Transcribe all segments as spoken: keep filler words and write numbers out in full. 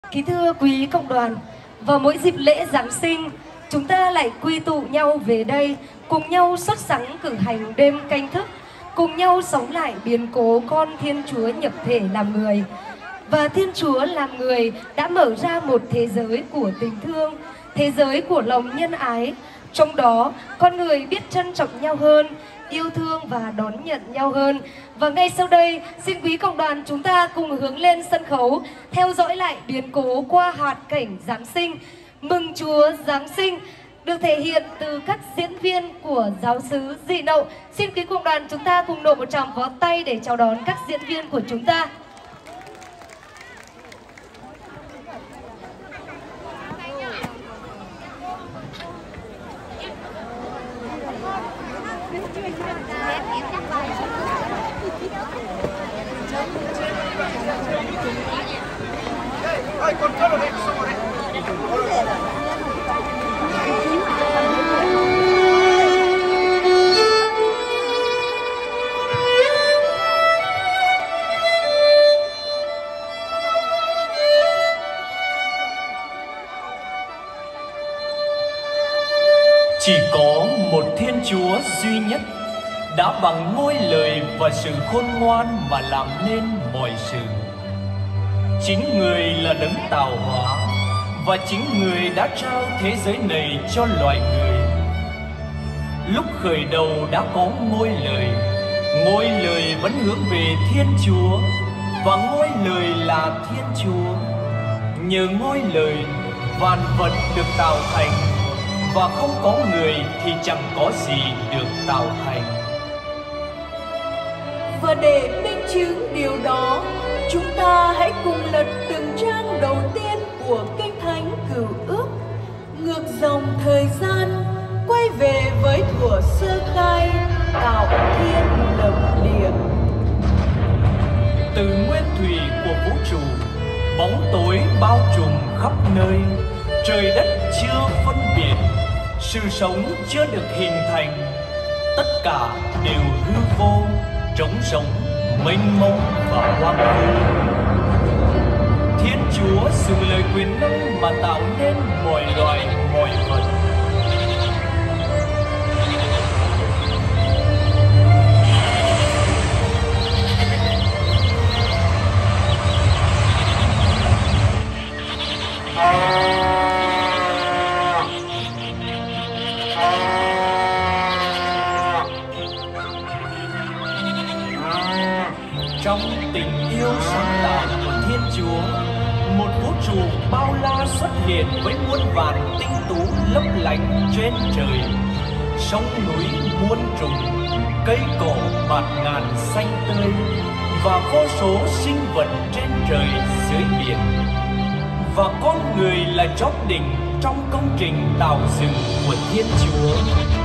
Kính thưa quý cộng đoàn, vào mỗi dịp lễ Giáng sinh, chúng ta lại quy tụ nhau về đây, cùng nhau xuất sắng cử hành đêm canh thức, cùng nhau sống lại biến cố con Thiên Chúa nhập thể làm người. Và Thiên Chúa làm người đã mở ra một thế giới của tình thương, thế giới của lòng nhân ái. Trong đó, con người biết trân trọng nhau hơn, yêu thương và đón nhận nhau hơn. Và ngay sau đây, xin quý cộng đoàn chúng ta cùng hướng lên sân khấu, theo dõi lại biến cố qua hoạt cảnh Giáng sinh, mừng Chúa Giáng sinh, được thể hiện từ các diễn viên của giáo xứ Dị Nậu. Xin quý cộng đoàn chúng ta cùng nổ một tràng pháo tay để chào đón các diễn viên của chúng ta. Chỉ có một Thiên Chúa duy nhất đã bằng ngôi lời và sự khôn ngoan mà làm nên mọi sự. Chính Người là đấng tạo hóa, và chính Người đã trao thế giới này cho loài người. Lúc khởi đầu đã có ngôi lời, ngôi lời vẫn hướng về Thiên Chúa, và ngôi lời là Thiên Chúa. Nhờ ngôi lời, vạn vật được tạo thành, và không có người thì chẳng có gì được tạo thành. Và để minh chứng điều đó, chúng ta hãy cùng lật từng trang đầu tiên của Kinh Thánh Cựu Ước, ngược dòng thời gian, quay về với thuở sơ khai tạo thiên lập địa. Từ nguyên thủy của vũ trụ, bóng tối bao trùm khắp nơi, trời đất chưa phân biệt, sự sống chưa được hình thành, tất cả đều hư vô, trống rỗng, mênh mông và hoang vu. Thiên Chúa dùng lời quyền năng mà tạo nên mọi loài, mọi vật. Trong tình yêu sáng tạo của Thiên Chúa, một vũ trụ bao la xuất hiện với muôn vàn tinh tú lấp lánh trên trời. Sông núi muôn trùng, cây cỏ bạt ngàn xanh tươi, và vô số sinh vật trên trời dưới biển. Và con người là chóp đỉnh trong công trình tạo dựng của Thiên Chúa.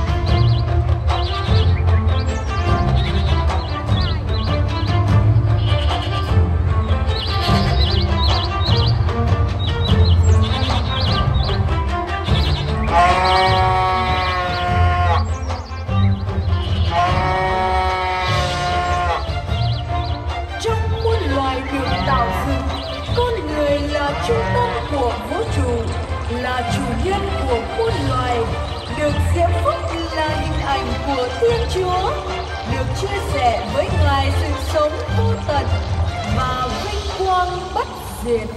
Trung tâm của vũ trụ, là chủ nhân của muôn loài, được diễm phúc là hình ảnh của Thiên Chúa, được chia sẻ với Ngài sự sống vô tận và vinh quang bất diệt.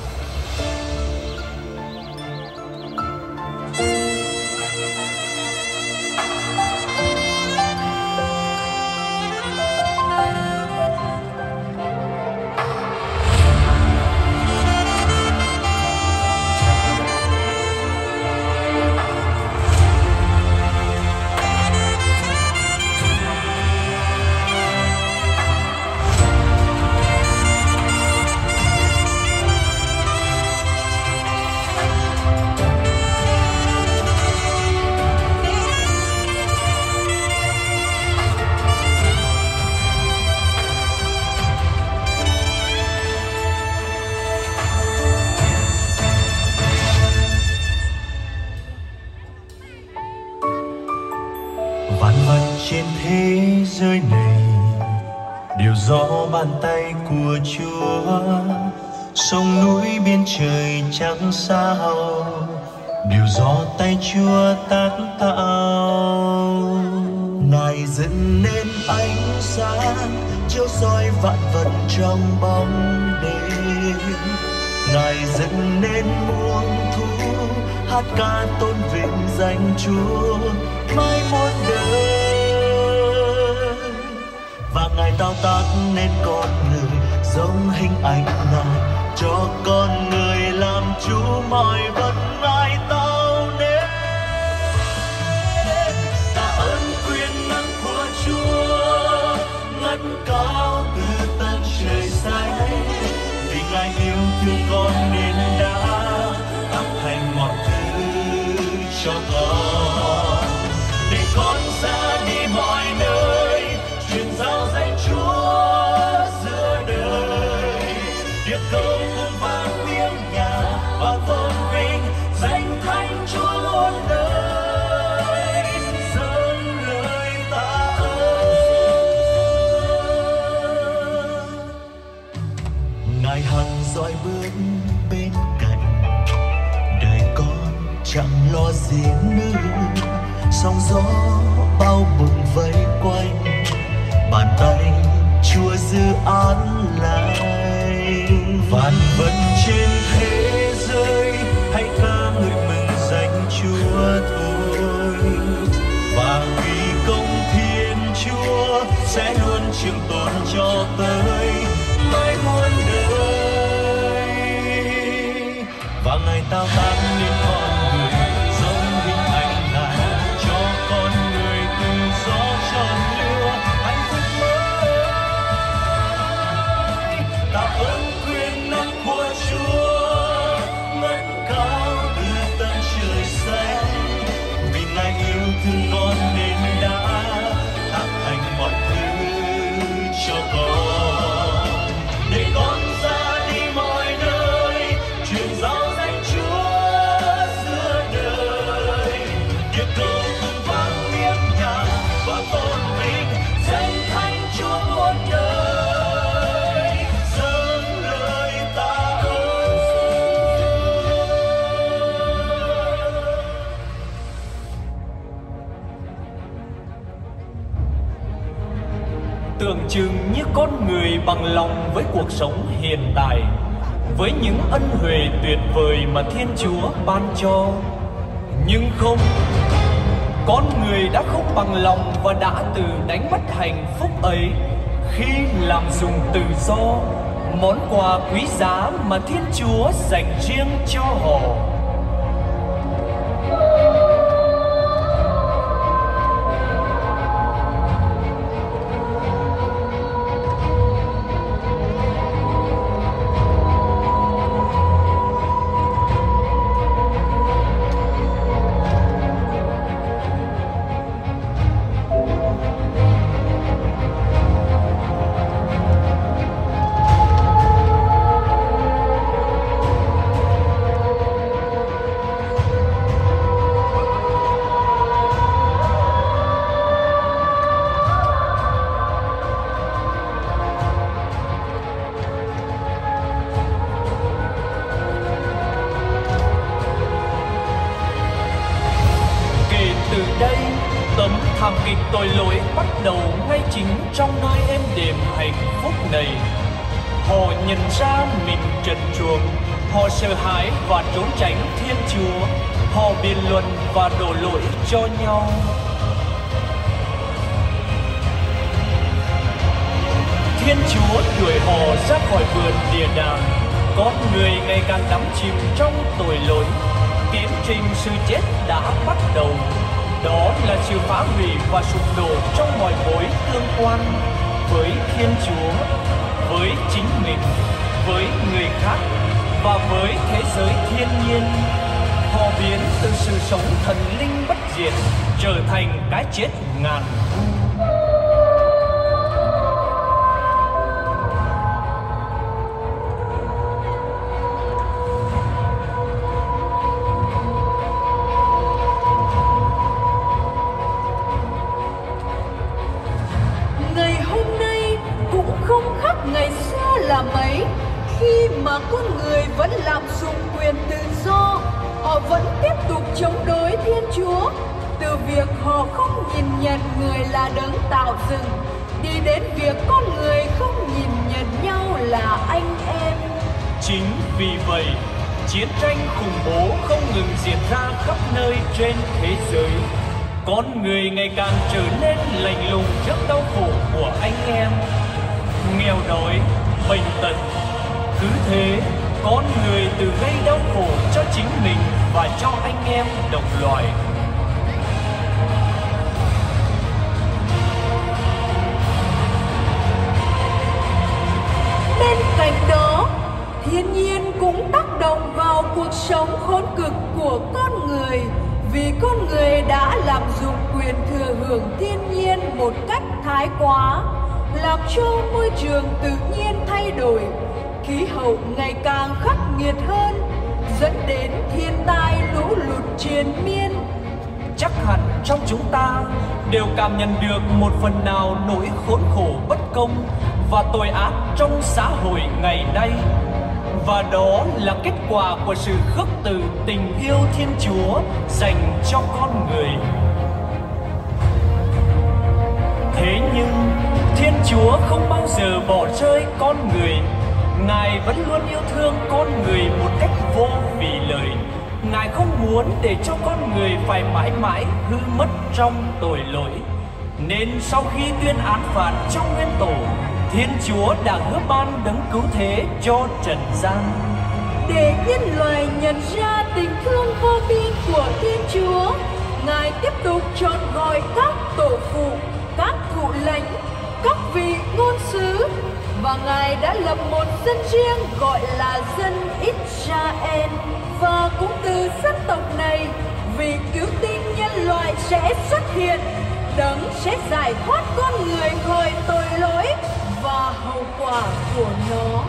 Vạn vật trên thế giới này đều do bàn tay của Chúa. sông núi biên trời chẳng sao, đều do tay Chúa tác tạo. Ngài dựng nên ánh sáng chiếu soi vạn vật trong bóng đêm. Ngài dựng nên muôn thú hát ca tôn vinh danh Chúa mãi muôn đời. Và Ngài tạo tác nên con người giống hình ảnh Ngài, cho con người làm chủ mọi vật Ngài tạo nên. Tạ ơn quyền năng của Chúa ngất cao từ tận trời xanh, vì Ngài yêu thương con nên đã tác thành mọi thứ cho con, để con ra đi mọi nơi truyền giao danh Chúa giữa đời. Điệp câu cùng vang tiếng nhạc và tôn vinh danh thánh Chúa luôn đời, dâng lời tạ ơn. Ngài hằng dõi bước bên cạnh, đời con chẳng lo gì nữa. Sóng gió bao bùng vây quanh, bàn tay Chúa giữ an lành. Vạn vật trên thế giới hãy ca ngợi mừng danh Chúa thôi, và vì công thiên Chúa sẽ luôn trường tồn cho tới mãi muôn đời. Và Ngài tạo tác nên con người giống hình ảnh Ngài, cho con người tự do chọn lựa hạnh phúc mới. Tạ ơn quyền năng của Chúa ngất cao từ tận trời xanh, vì Ngài yêu thương con nên đã tác thành mọi thứ cho con, để con ra đi mọi nơi truyền giao danh Chúa giữa đời. Điệp câu cùng vang tiếng nhạc và tôn vinh danh thánh Chúa muôn đời, dâng lời tạ ơn. Tưởng chừng như con người bằng lòng với cuộc sống hiện tại, với những ân huệ tuyệt vời mà Thiên Chúa ban cho. Nhưng không, con người đã không bằng lòng và đã tự đánh mất hạnh phúc ấy khi làm dùng tự do món quà quý giá mà Thiên Chúa dành riêng cho họ. Thảm kịch tội lỗi bắt đầu ngay chính trong nơi êm đềm hạnh phúc này. Họ nhận ra mình trần truồng, họ sợ hãi và trốn tránh Thiên Chúa, họ biện luận và đổ lỗi cho nhau. Thiên Chúa đuổi họ ra khỏi vườn địa đàng. Con người ngày càng đắm chìm trong tội lỗi. Tiến trình sự chết đã bắt đầu. Đó là sự phá hủy và sụp đổ trong mọi mối tương quan với Thiên Chúa, với chính mình, với người khác và với thế giới thiên nhiên. Họ biến từ sự sống thần linh bất diệt trở thành cái chết ngàn thu. Ngày hôm nay cũng không khác ngày xưa là mấy, khi mà con vẫn tiếp tục chống đối Thiên Chúa, từ việc họ không nhìn nhận người là đấng tạo dựng, đi đến việc con người không nhìn nhận nhau là anh em. Chính vì vậy, chiến tranh khủng bố không ngừng diễn ra khắp nơi trên thế giới. Con người ngày càng trở nên lạnh lùng trước đau khổ của anh em. Nghèo đói, bệnh tật. Cứ thế, con người tự gây đau khổ cho chính mình và cho anh em đồng loài. Bên cạnh đó, thiên nhiên cũng tác động vào cuộc sống khốn cực của con người, vì con người đã lạm dụng quyền thừa hưởng thiên nhiên một cách thái quá, làm cho môi trường tự nhiên thay đổi, khí hậu ngày càng khắc nghiệt hơn, dẫn đến thiên tai lũ lụt triền miên. Chắc hẳn trong chúng ta đều cảm nhận được một phần nào nỗi khốn khổ bất công và tội ác trong xã hội ngày nay. Và đó là kết quả của sự khước từ tình yêu Thiên Chúa dành cho con người. Thế nhưng Thiên Chúa không bao giờ bỏ rơi con người. Ngài vẫn luôn yêu thương con người một cách vô vì lợi. Ngài không muốn để cho con người phải mãi mãi hư mất trong tội lỗi. Nên sau khi tuyên án phạt trong nguyên tổ, Thiên Chúa đã hứa ban đấng cứu thế cho trần gian. Để nhân loại nhận ra tình thương vô biên của Thiên Chúa, Ngài tiếp tục chọn gọi các tổ phụ, các thủ lãnh, các vị ngôn sứ, và Ngài đã lập một dân riêng gọi là dân Israel. Và cũng từ dân tộc này, vị cứu tinh nhân loại sẽ xuất hiện, đấng sẽ giải thoát con người khỏi tội lỗi và hậu quả của nó.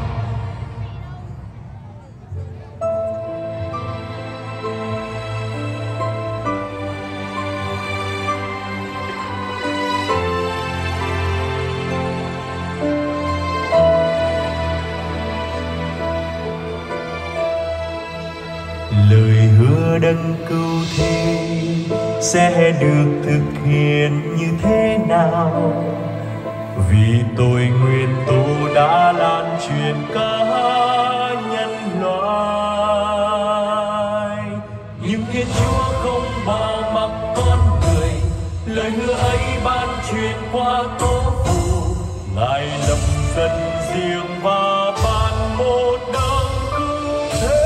Lời hứa đấng cứu thế sẽ được thực hiện như thế nào? Vì tội nguyên tố đã lan truyền cả nhân loại. Nhưng Thiên Chúa không bỏ mặc con người, lời hứa ấy ban truyền qua tổ phụ. Ngài lập dân riêng và ban một đấng cứu thế.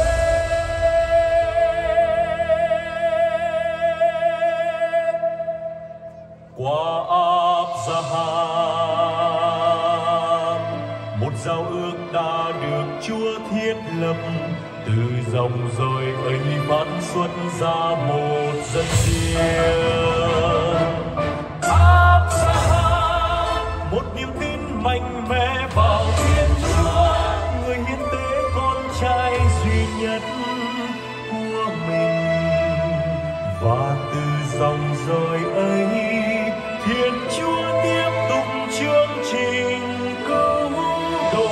Qua Abraham, một giao ước đã được Chúa thiết lập, từ dòng dõi ấy phát xuất ra một dân riêng. Abraham, một niềm tin mạnh mẽ vào Thiên Chúa, người hiến tế con trai duy nhất của mình. Và từ dòng dõi ấy, Thiên Chúa tiếp tục chương trình cứu độ.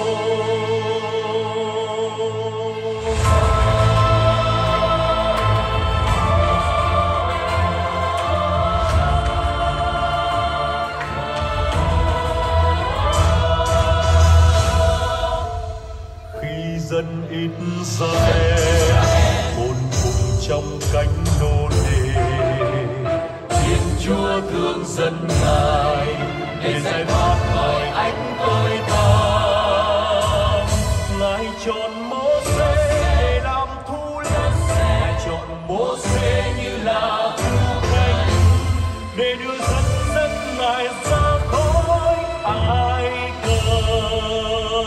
Khi dân Israel khốn cùng trong cánh nô lệ, Thiên Chúa thương dân Ngài để giải thoát khỏi ánh tối tăm. Ngài chọn Mô-sê để làm thủ lãnh, Ngài chọn Mô-sê như là thủ lãnh để đưa dân dân Ngài ra khỏi Ai Cập,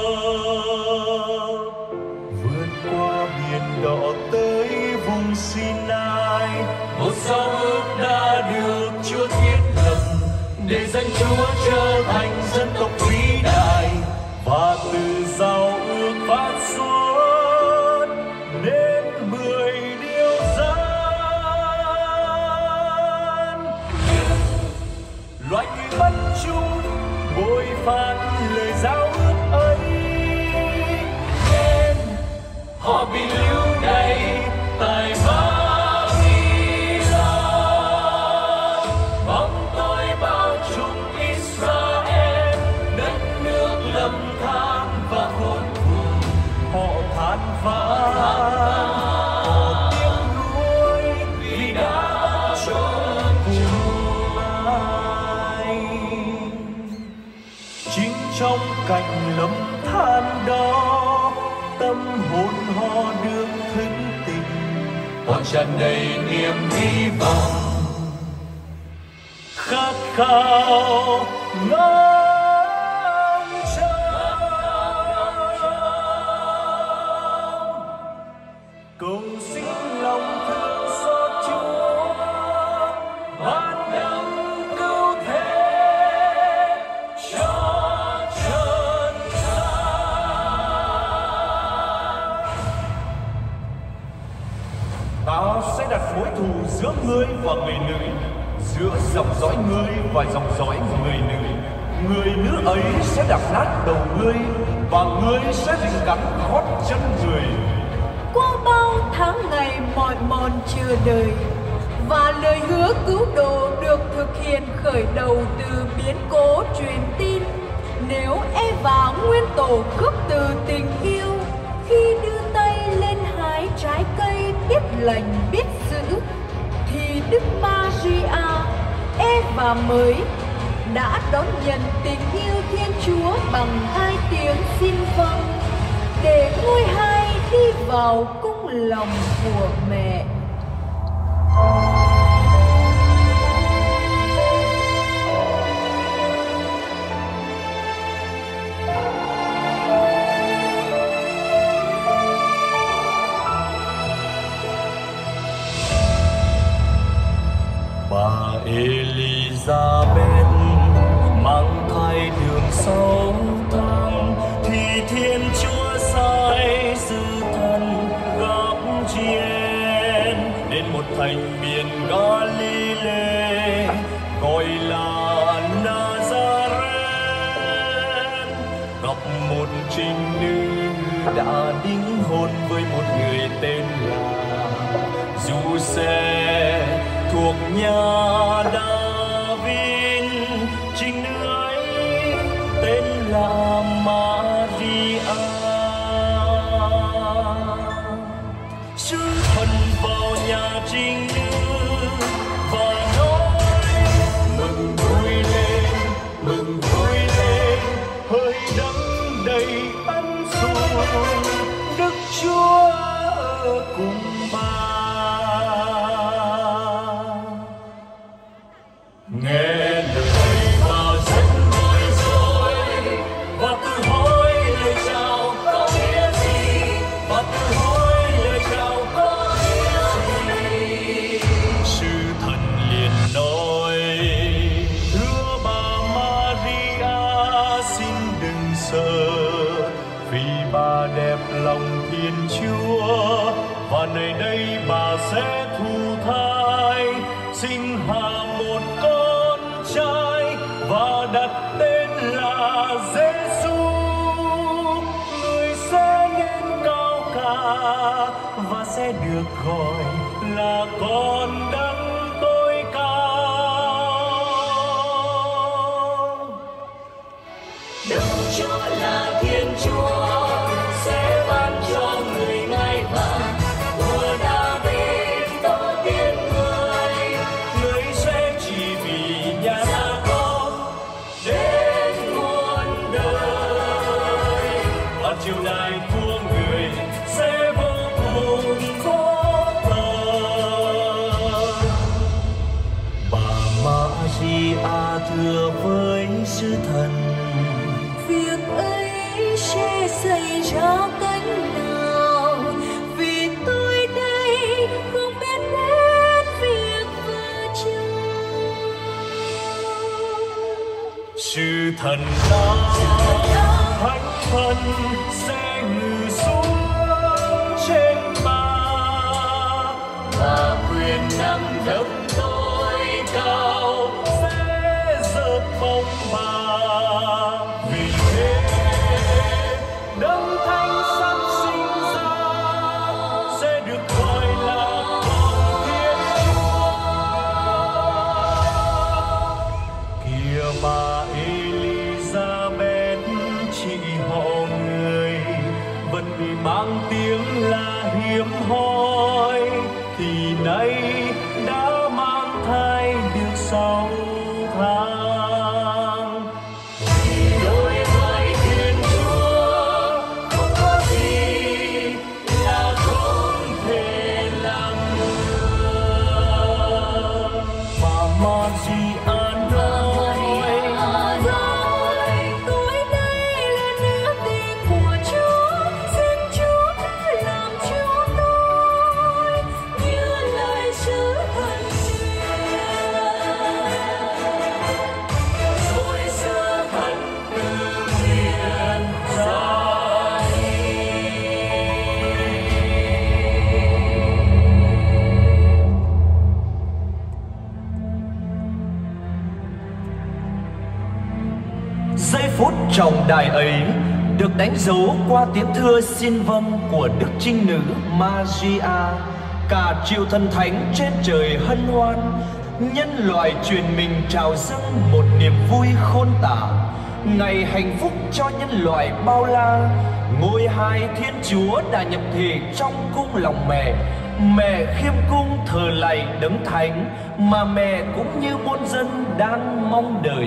vượt qua biển đỏ tới vùng Sinai. Một giao ước đã được Chúa thiết lập để dân Chúa trở thành dân tộc vĩ đại, và từ giao ước phát xuất nên mười điều răn. Loài người bất trung bội phạt lời giao ước ấy, nên họ bị lưu đày tại lòng tràn đầy niềm hy vọng, khát khao ngóng trông. Cùng xin lòng thương xót Chúa ban đấng cứu thế cho chân gian. Ta sẽ đặt mối thù giữa ngươi và người nữ, giữa dòng dõi ngươi và dòng dõi người nữ. Người nữ ấy sẽ đạp nát đầu ngươi, và ngươi sẽ rình cắn gót chân người. Qua bao tháng ngày mỏi mòn chờ đợi, và lời hứa cứu độ được thực hiện khởi đầu từ biến cố truyền tin. Nếu Eva nguyên tổ cướp từ tình yêu, khi đưa tay lên hái trái cây biết lành biết giữ, thì Đức Maria, Eva mới, đã đón nhận tình yêu Thiên Chúa bằng hai tiếng xin vâng, để ngôi hai đi vào cung lòng của mẹ. Bà Elizabeth mang thai đường sáu tháng, thì Thiên Chúa sai sứ thần Gabriel đến một thành miền Galilee gọi là Nazareth, gặp một trinh nữ đã đính hôn với một người tên là Giuse thuộc nhà David. Trinh nữ ấy tên là Maria. Sứ thần vào nhà trinh nữ và nói: mừng vui lên, mừng vui lên, hỡi đấng đầy ân sủng, Đức Chúa ở cùng bà. Nghe lời bà rất bối rối, và tự hỏi lời chào có nghĩa gì, và tự hỏi lời chào có nghĩa gì. Sư thần liền nói: thưa bà Maria, xin đừng sợ, vì bà đẹp lòng Thiên Chúa, và nơi đây bà sẽ thụ thai, sinh hạ một con trai và đặt tên là Giêsu. Người sẽ lên cao cả và sẽ được gọi là con đấng tối cao. Đức Chúa là Thiên Chúa sẽ ban cho người ngai vàng của David tổ tiên người. Người sẽ chỉ vì nhà Gia-cốp đến muôn đời, và triều đại của người sẽ vô cùng khó tởm. Bà Maria thưa với sứ thần: Việc ấy sẽ xảy ra cách nào? Vì tôi đây không biết đến việc vợ chồng. Sứ thần đáp: thánh thần sẽ ngự xuống trên bà, và quyền năng đấng tối cao sẽ dợp bóng bà. Vì thế đấng thánh sắp sinh ra sẽ được gọi là con Thiên Chúa. Kìa bà Elizabeth, chị họ người vẫn bị mang tiếng là hiếm hoi, thì nay đã mang thai được sáu tháng. Trọng đài ấy được đánh dấu qua tiếng thưa xin vâng của Đức Trinh Nữ Maria. Cả triệu thần thánh trên trời hân hoan, nhân loại truyền mình trào dâng một niềm vui khôn tả. Ngày hạnh phúc cho nhân loại bao la, ngôi hai Thiên Chúa đã nhập thể trong cung lòng mẹ. Mẹ khiêm cung thờ lạy đấng thánh mà mẹ cũng như muôn dân đang mong đợi.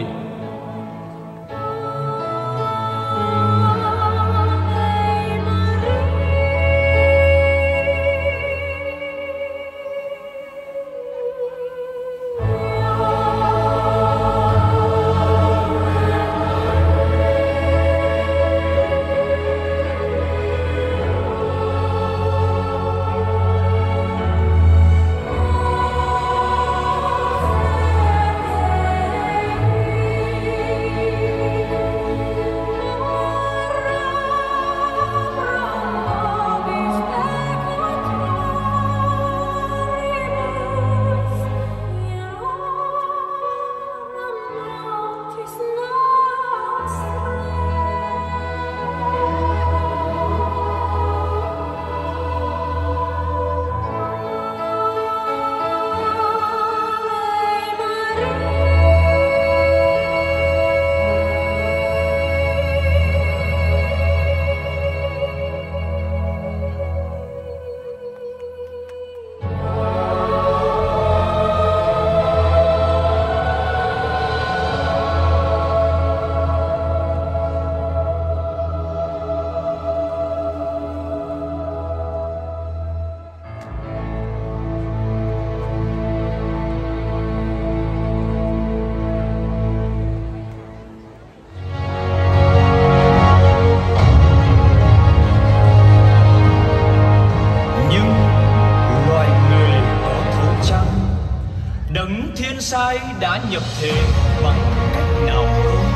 Sai đã nhập thể bằng cách nào không?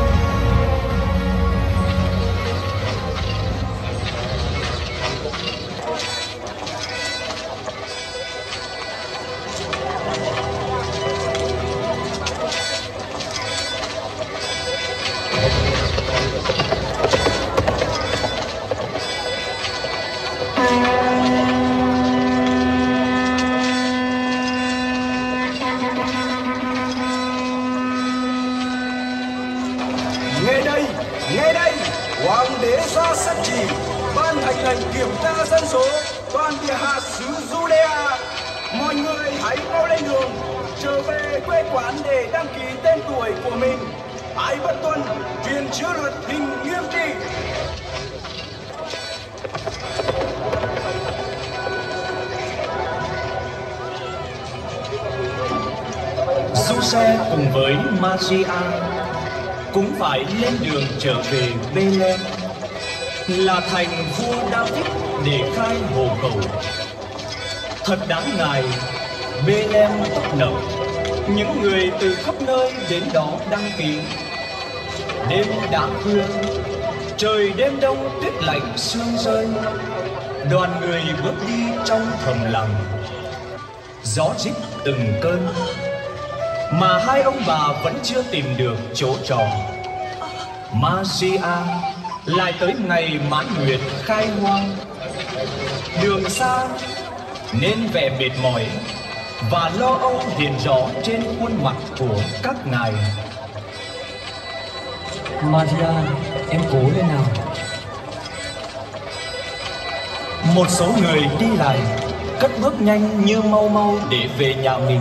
Nghe đây, nghe đây, Hoàng đế ra sắc chỉ, ban hành lệnh kiểm tra dân số toàn địa hạt xứ Judea. Mọi người hãy mau lên đường, trở về quê quán để đăng ký tên tuổi của mình. Ai bất tuân, truyền chứa luật hình nghiêm trị. Giuse cùng với Maria cũng phải lên đường trở về Bethlehem, là thành vua David để khai hồ cầu. Thật đáng ngại, Bethlehem tấp nập, những người từ khắp nơi đến đó đăng ký. Đêm đã khuya, trời đêm đông tuyết lạnh sương rơi, đoàn người bước đi trong thầm lặng. Gió rít từng cơn, mà hai ông bà vẫn chưa tìm được chỗ trọ. Maria lại tới ngày mãn nguyệt khai hoang. Đường xa nên vẻ mệt mỏi và lo âu hiện rõ trên khuôn mặt của các ngài. Maria, em cố lên nào. Một số người đi lại, cất bước nhanh như mau mau để về nhà mình.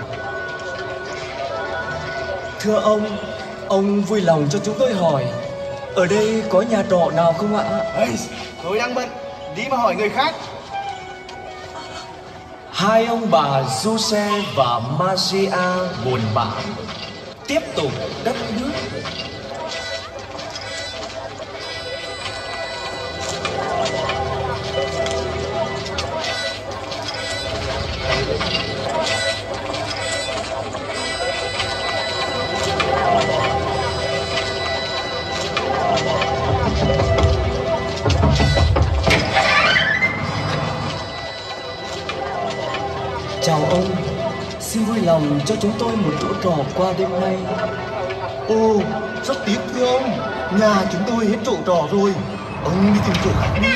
Thưa ông, ông vui lòng cho chúng tôi hỏi, ở đây có nhà trọ nào không ạ? Ê, tôi đang bận, đi mà hỏi người khác. Hai ông bà Giuse và Maria buồn bã tiếp tục đất nước. Chào ông, xin vui lòng cho chúng tôi một chỗ trọ qua đêm nay. Ồ, rất tiếc thưa ông, Nhà chúng tôi hết chỗ trọ rồi, ông đi tìm chỗ khác đi.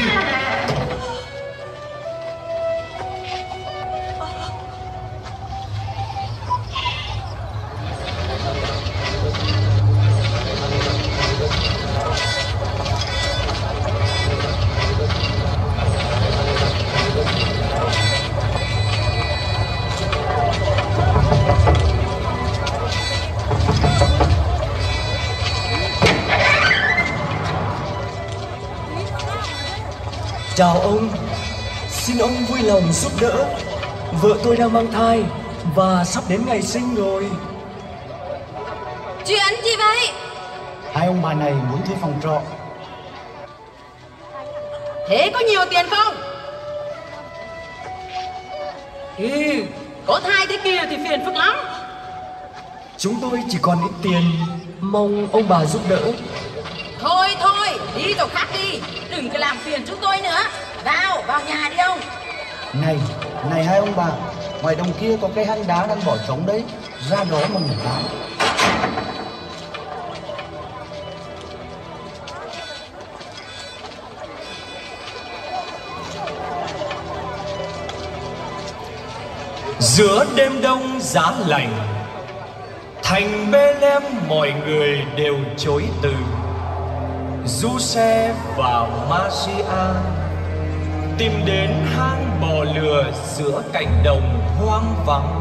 Chào ông, xin ông vui lòng giúp đỡ. Vợ tôi đang mang thai và sắp đến ngày sinh rồi. Chuyện gì vậy? Hai ông bà này muốn thuê phòng trọ. Thế có nhiều tiền không? Ừ, có thai thế kia thì phiền phức lắm. Chúng tôi chỉ còn ít tiền, mong ông bà giúp đỡ. Thôi thôi, đi chỗ khác đi, đừng có làm phiền chúng tôi nữa. Vào, vào nhà đi ông. Này, này hai ông bà, ngoài đồng kia có cây hang đá đang bỏ trống đấy, ra đó mà ngủ tạm. Giữa đêm đông giá lạnh, thành Bethlehem mọi người đều chối từ. Giuse và Maria tìm đến hang bò lừa giữa cánh đồng hoang vắng.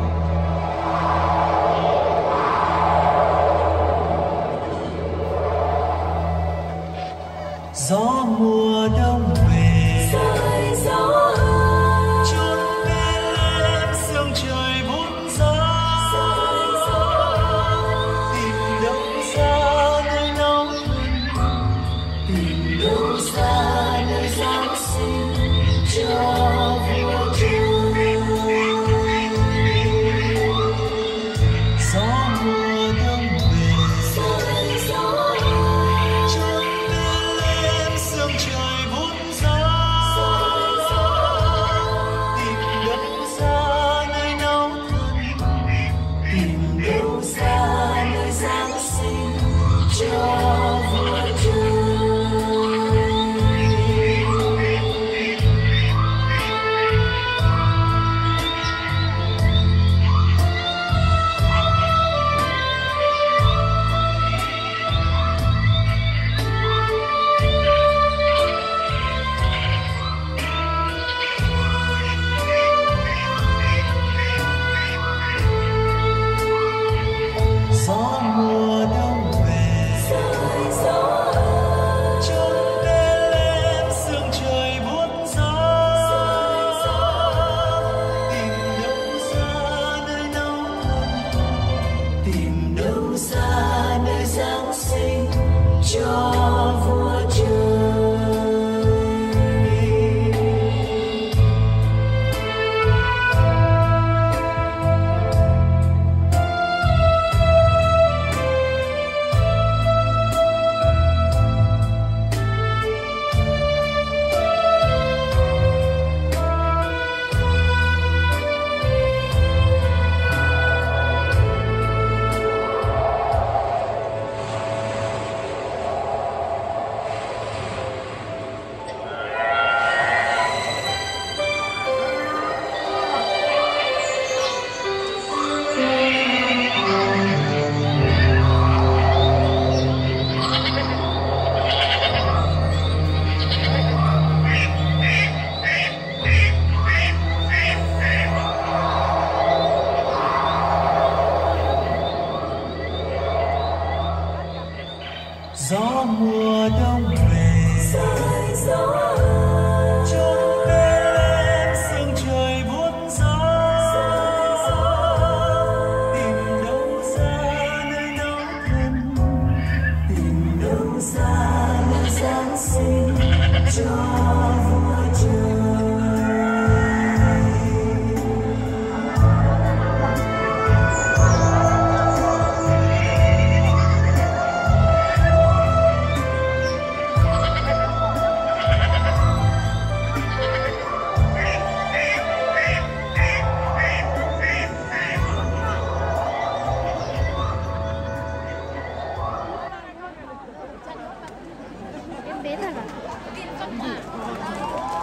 Gió mùa đông về, chốn Bethlehem sương trời vun giá. Tìm đâu xa nơi nấu thân, tìm đâu xa nơi Giáng sinh cho vua Chúa. đến rồi cả.